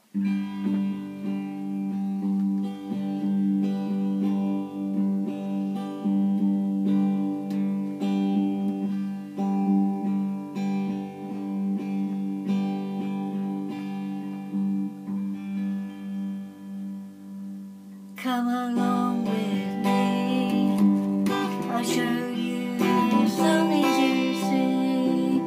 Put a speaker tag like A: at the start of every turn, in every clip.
A: Come along with me, I'll show you something to see.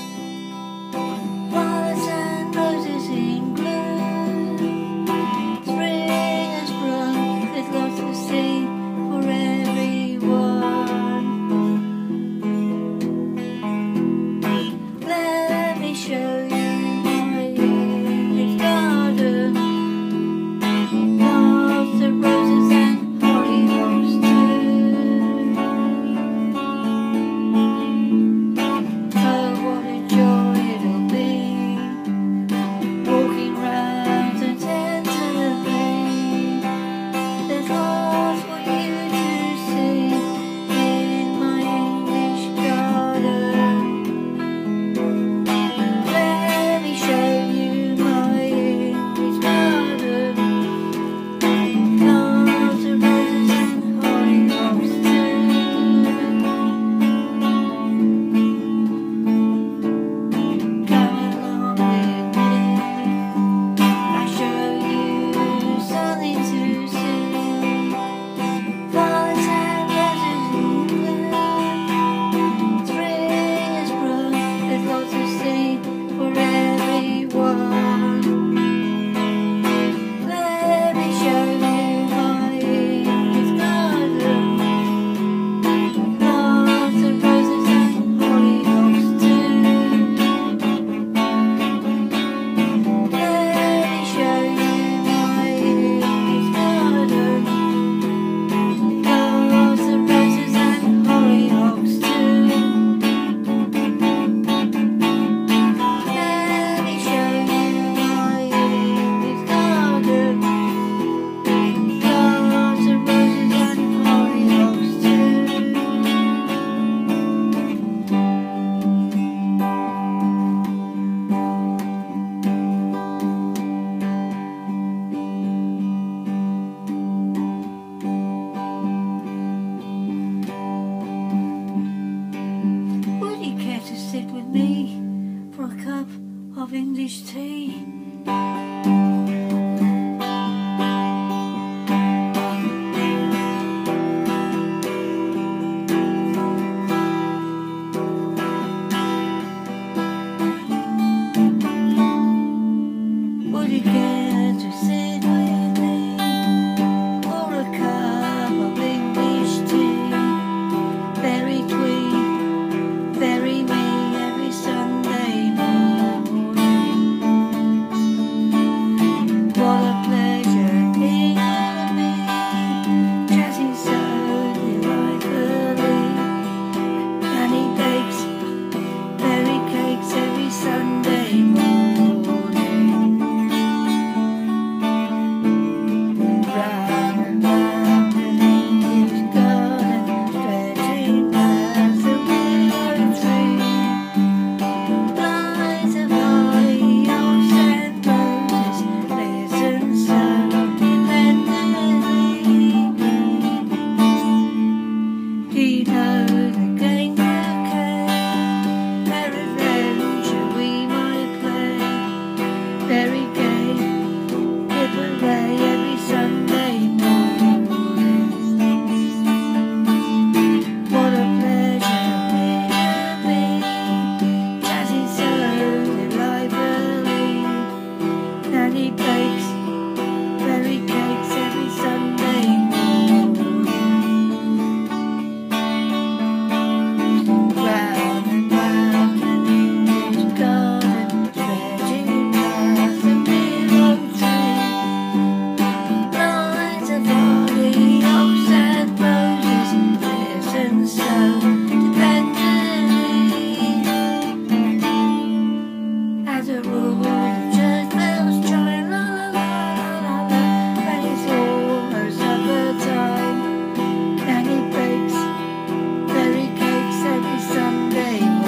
A: Violets and roses in bloom, spring has sprung, there's lots to see for everyone. Let me show you my English garden. Sit with me for a cup of English tea. Would you care to sit with me for a cup of English tea? Very twee, very me. Sunday morning, what a pleasure being with me, chatting so delightfully, and he bakes berry cakes every Sunday morning. Round and round an English garden, stretching past the willow tree. He knows the game croquet, their adventure we might play, very gay, hip away every Sunday morning. What a pleasure it would be, chatting so delightfully, and he bakes berry cakes every Sunday morning.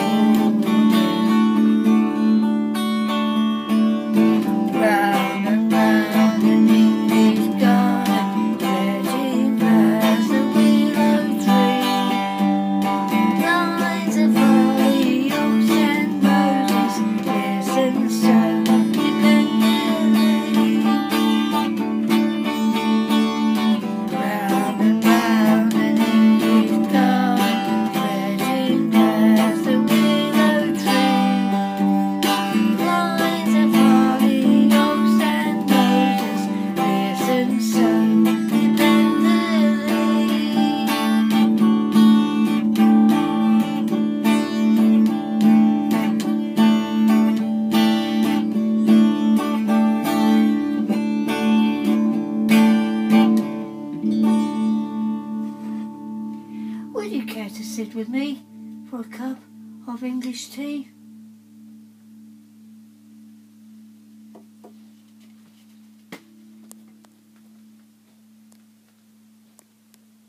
A: Round and with me for a cup of English tea?